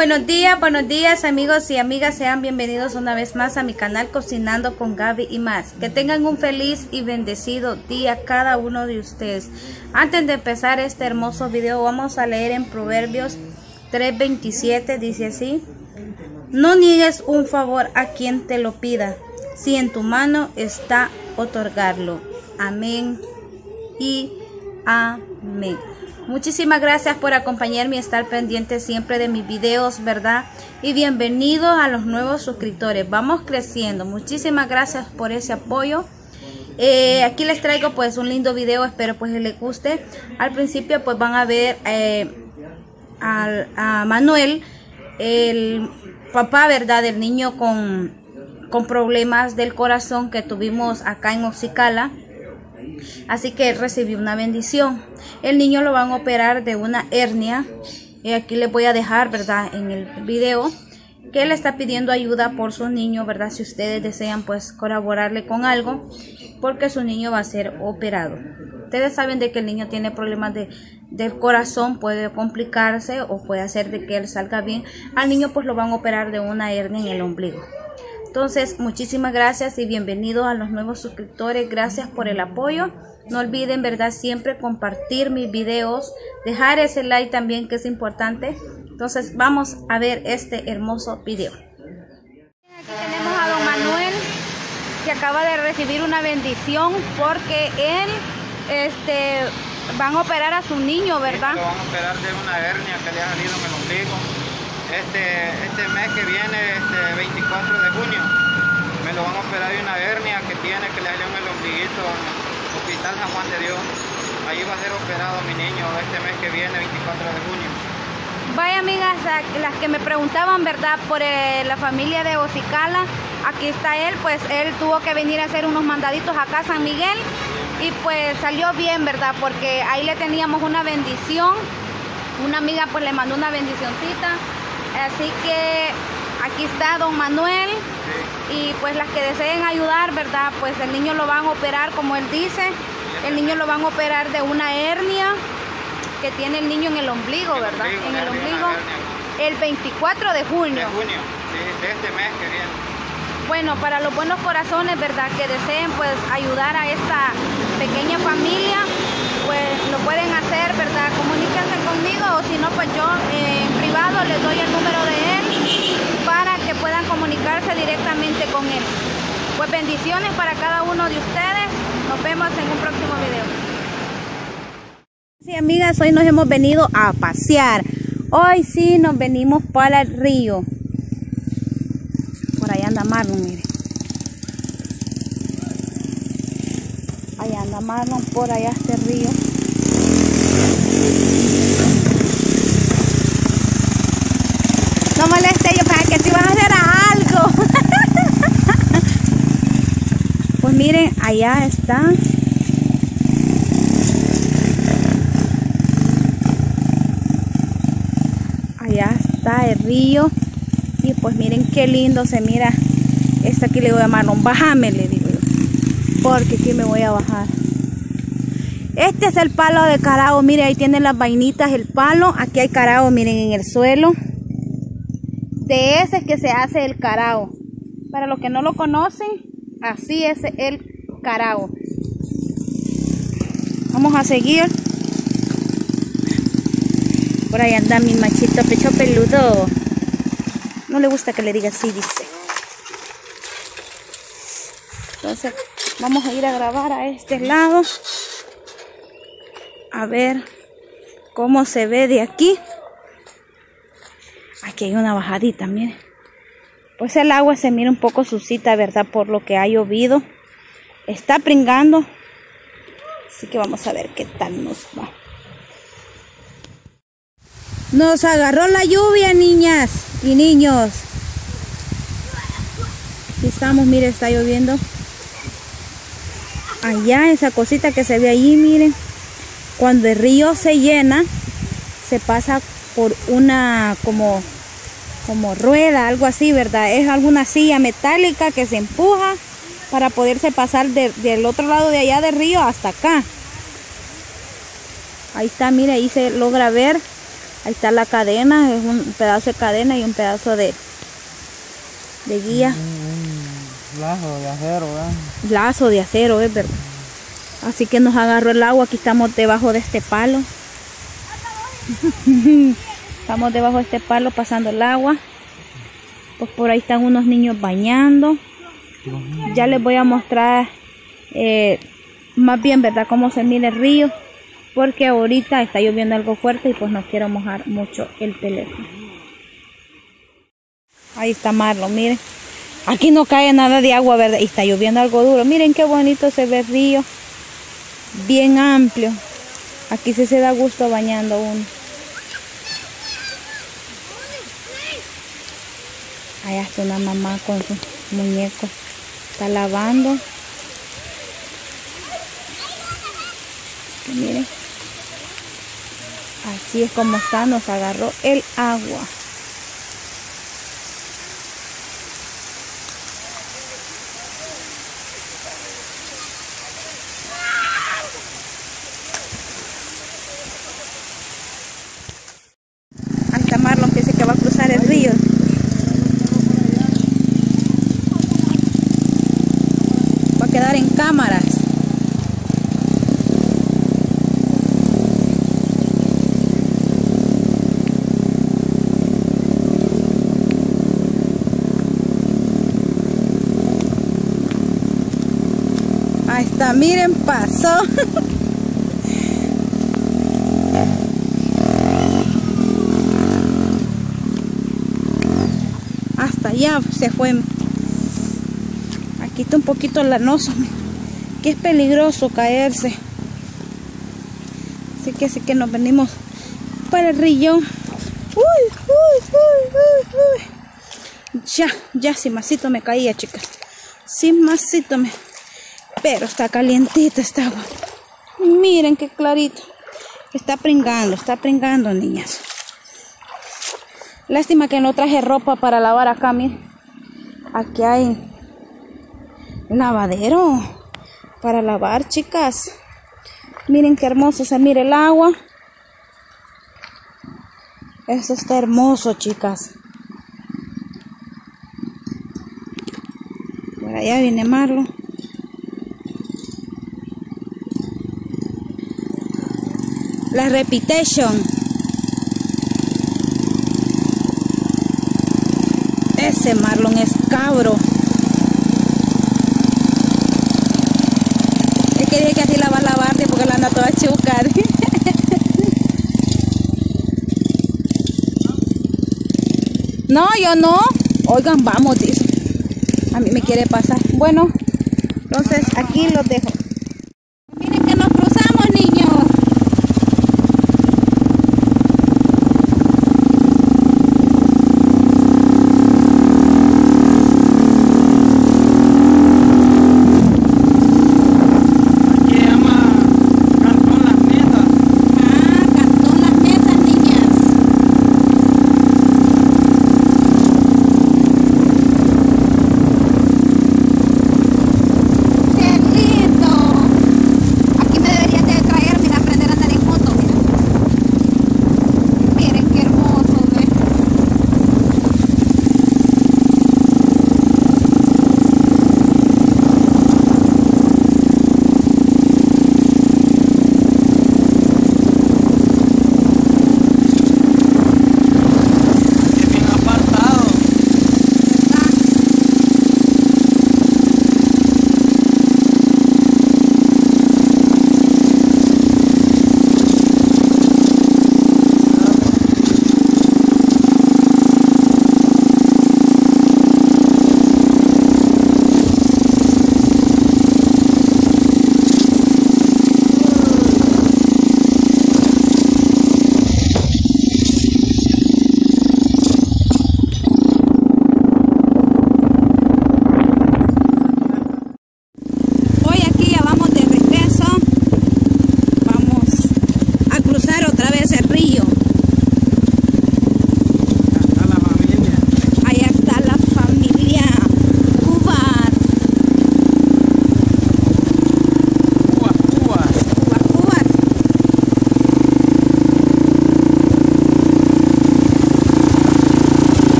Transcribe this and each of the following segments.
Buenos días amigos y amigas, sean bienvenidos una vez más a mi canal Cocinando con Gaby y más. Que tengan un feliz y bendecido día cada uno de ustedes. Antes de empezar este hermoso video vamos a leer en Proverbios 3:27, dice así: no niegues un favor a quien te lo pida, si en tu mano está otorgarlo. Amén y amén. Muchísimas gracias por acompañarme y estar pendiente siempre de mis videos, ¿verdad? Y bienvenidos a los nuevos suscriptores. Vamos creciendo. Muchísimas gracias por ese apoyo. Aquí les traigo pues un lindo video, espero pues les guste. Al principio pues van a ver a Manuel, el papá, ¿verdad? Del niño con problemas del corazón que tuvimos acá en Oxicala. Así que él recibió una bendición. El niño lo van a operar de una hernia. Aquí les voy a dejar, ¿verdad?, en el video que él está pidiendo ayuda por su niño, ¿verdad? Si ustedes desean pues colaborarle con algo, porque su niño va a ser operado. Ustedes saben de que el niño tiene problemas del corazón, puede complicarse o puede hacer de que él salga bien. Al niño pues lo van a operar de una hernia en el ombligo. Entonces, muchísimas gracias y bienvenidos a los nuevos suscriptores. Gracias por el apoyo. No olviden, ¿verdad?, siempre compartir mis videos, dejar ese like también, que es importante. Entonces, vamos a ver este hermoso video. Aquí tenemos a don Manuel, que acaba de recibir una bendición porque él, van a operar a su niño, ¿verdad? Sí, lo van a operar de una hernia que le ha salido en el ombligo. Este mes que viene, 24 de junio, me lo van a operar de una hernia que tiene, que le salió en el ombliguito, en el Hospital San Juan de Dios. Ahí va a ser operado mi niño este mes que viene, 24 de junio. Vaya, amigas, las que me preguntaban, ¿verdad?, por la familia de Oxicala, aquí está él. Pues él tuvo que venir a hacer unos mandaditos acá a San Miguel y pues salió bien, ¿verdad?, porque ahí le teníamos una bendición. Una amiga pues le mandó una bendicioncita. Así que aquí está don Manuel. Sí. Y pues las que deseen ayudar, ¿verdad?, pues el niño lo van a operar, como él dice. El niño lo van a operar de una hernia que tiene el niño en el ombligo, ¿verdad? En el ombligo, el 24 de junio. De junio, sí, de este mes que viene. Bueno, para los buenos corazones, ¿verdad?, que deseen pues ayudar a esta pequeña familia, pues lo pueden hacer, ¿verdad? Comuníquense conmigo, o si no, pues yo en privado les doy el número de él para que puedan comunicarse directamente con él. Pues bendiciones para cada uno de ustedes. Nos vemos en un próximo video. Sí, amigas, hoy nos hemos venido a pasear. Hoy sí nos venimos para el río. Por allá anda Marlon, mire. Allá anda Marlon, por allá este río. No moleste, yo para que si vas a hacer algo. Pues miren, allá está. Allá está el río. Y pues miren qué lindo se mira. Aquí le voy a Marlon, bájame, le digo yo, porque aquí me voy a bajar. Este es el palo de carao, miren, ahí tienen las vainitas, el palo. Aquí hay carao, miren, en el suelo. De ese es que se hace el carao. Para los que no lo conocen, así es el carao. Vamos a seguir. Por ahí anda mi machito pecho peludo. No le gusta que le diga así, dice. Entonces vamos a ir a grabar a este lado. A ver cómo se ve de aquí. Aquí hay una bajadita, miren. Pues el agua se mira un poco sucita, ¿verdad?, por lo que ha llovido. Está pringando. Así que vamos a ver qué tal nos va. Nos agarró la lluvia, niñas y niños. Aquí estamos, miren, está lloviendo. Allá, esa cosita que se ve allí, miren. Cuando el río se llena, se pasa por una como rueda, algo así, ¿verdad? Es alguna silla metálica que se empuja para poderse pasar del otro lado de allá del río hasta acá. Ahí está, mire, ahí se logra ver Ahí está la cadena, es un pedazo de cadena y un pedazo de guía. Un lazo de acero, ¿verdad? Lazo de acero, es verdad. Así que nos agarró el agua. Aquí estamos debajo de este palo. Estamos debajo de este palo pasando el agua. Pues por ahí están unos niños bañando. Ya les voy a mostrar más bien, ¿verdad?, cómo se mide el río. Porque ahorita está lloviendo algo fuerte y pues no quiero mojar mucho el teléfono. Ahí está Marlon, miren. Aquí no cae nada de agua, ¿verdad? Y está lloviendo algo duro. Miren qué bonito se ve el río. Bien amplio. Aquí sí se da gusto bañando uno. Allá está una mamá con su muñeco. Está lavando. Y miren. Así es como está. Nos agarró el agua. Ahí está Marlon, que dice que va a cruzar el río. Va a quedar en cámaras. Ahí está, miren, pasó. Hasta allá se fue. Aquí está un poquito lanoso, que es peligroso caerse. Así que nos venimos para el río. Ya, sin masito me caía, chicas. Sin masito me... Pero está calientita esta agua. Miren qué clarito. Está pringando, niñas. Lástima que no traje ropa para lavar acá, miren. Aquí hay lavadero para lavar, chicas. Miren qué hermoso se mira el agua. Eso está hermoso, chicas. Por allá viene Marlon. La repetition. Ese Marlon es cabro. Es que dije que así la va a lavarte porque la anda toda chuca. No, yo no. Oigan, vamos, dice. A mí me quiere pasar. Bueno, entonces aquí los dejo. Miren que nos cruzamos, niños. ¡Qué lindo!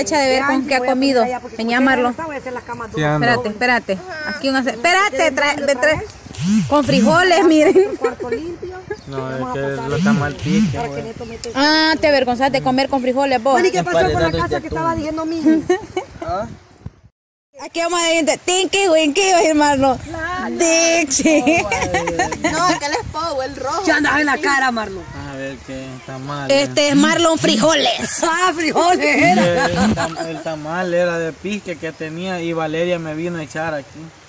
echa de ver con qué ha comido. Venía Marlon. Espérate. Aquí espérate, con frijoles, miren. No, es que lo está mal pique. Ah, te avergonzás de comer con frijoles vos. ¿Y qué pasó con la casa que estaba diciendo Mimi? Aquí vamos a decir, Tinky Winky, va a ir Marlon. Dixie. No, aquel es Pau, el rojo. Ya andas en la cara, Marlon. A ver qué tamal. Este es Marlon Frijoles. Frijoles era. El tamal era de pique que tenía y Valeria me vino a echar aquí.